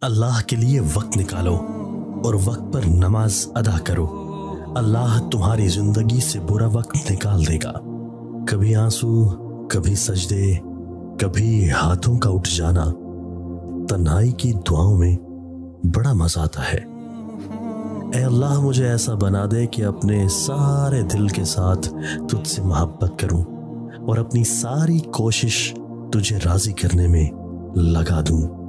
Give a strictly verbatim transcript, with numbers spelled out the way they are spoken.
अल्लाह के लिए वक्त निकालो और वक्त पर नमाज अदा करो। अल्लाह तुम्हारी जिंदगी से बुरा वक्त निकाल देगा। कभी आंसू, कभी सजदे, कभी हाथों का उठ जाना। तन्हाई की दुआओं में बड़ा मजा आता है। ऐ अल्लाह, मुझे ऐसा बना दे कि अपने सारे दिल के साथ तुझसे मोहब्बत करूं और अपनी सारी कोशिश तुझे राजी करने में लगा दूं।